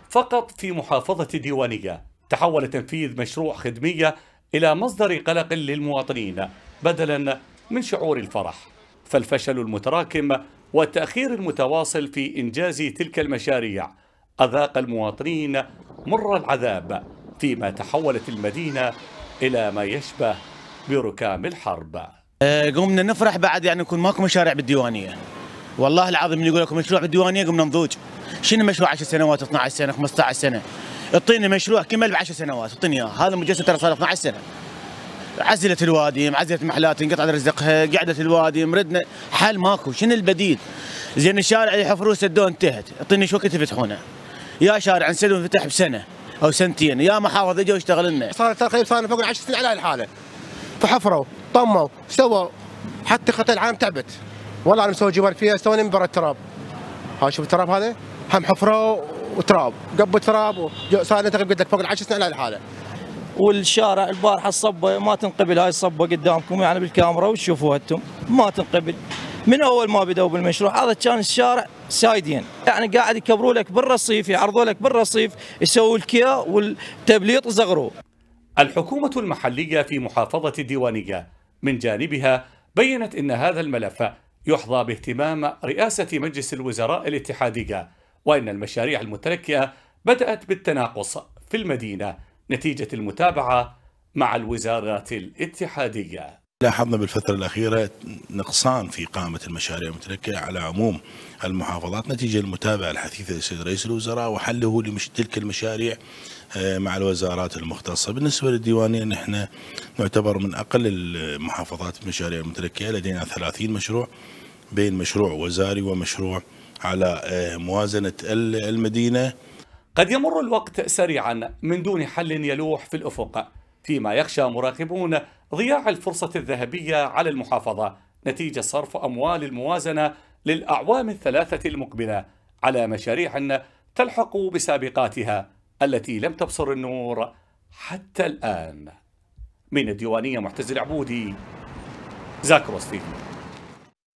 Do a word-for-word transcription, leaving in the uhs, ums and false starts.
فقط في محافظة الديوانية تحول تنفيذ مشروع خدمية إلى مصدر قلق للمواطنين بدلا من شعور الفرح، فالفشل المتراكم والتأخير المتواصل في إنجاز تلك المشاريع أذاق المواطنين مر العذاب، فيما تحولت المدينة إلى ما يشبه بركام الحرب. قمنا نفرح بعد يعني يكون ماكو مشاريع بالديوانية. والله العظيم اللي يقول لكم مشروع بالديوانية قمنا نضوج. شنو مشروع عشر سنوات اثنعش سنة خمسطعش سنة؟ اعطيني مشروع كمل بعشر سنوات، اعطيني اياه، هذا مجسم ترى صار اثنعش سنة. عزلت الوادي، عزلت محلات، انقطع رزقها، قعدت الوادي، مردنا حل ماكو، شنو البديل؟ زين الشارع اللي يحفروه سدوه انتهت، اعطيني شو وقت يفتحونه؟ يا شارع نسدوه انفتح بسنة أو سنتين، يا محافظ اجوا يشتغل لنا. صار ترخيص صار فوق عشر سنين على هاي الحالة. فحفروا، طموا، سووا، حتى خطة العام تعبت. والله انا مسوي جبال فيها استوني من برا التراب. ها شوف التراب هذا؟ هم حفروا وتراب، قبوا تراب وصار تقريبا قد لك فوق العشر سنين على الحالة. والشارع البارحة الصبة ما تنقبل، هاي الصبة قدامكم يعني بالكاميرا وتشوفوها انتم، ما تنقبل. من اول ما بدأوا بالمشروع هذا كان الشارع سايدين، يعني قاعد يكبروا لك بالرصيف، يعرضوا لك بالرصيف، يسووا الكيا والتبليط وصغروه. الحكومة المحلية في محافظة الديوانية من جانبها بيّنت أن هذا الملف يحظى باهتمام رئاسة مجلس الوزراء الاتحادية، وأن المشاريع المتلكئة بدأت بالتناقص في المدينة نتيجة المتابعة مع الوزارات الاتحادية. لاحظنا بالفترة الأخيرة نقصان في قامة المشاريع المتلكئة على عموم المحافظات نتيجة المتابعة الحثيثة للسيد رئيس الوزراء وحله لتلك المشاريع مع الوزارات المختصة. بالنسبة للديوانية نحن نعتبر من أقل المحافظات المشاريع المتلكئة، لدينا ثلاثين مشروع بين مشروع وزاري ومشروع على موازنة المدينة. قد يمر الوقت سريعا من دون حل يلوح في الأفق، فيما يخشى مراقبون ضياع الفرصة الذهبية على المحافظة نتيجة صرف أموال الموازنة للأعوام الثلاثة المقبلة على مشاريع تلحق بسابقاتها التي لم تبصر النور حتى الآن. من الديوانية معتز العبودي، زاكروس تي في.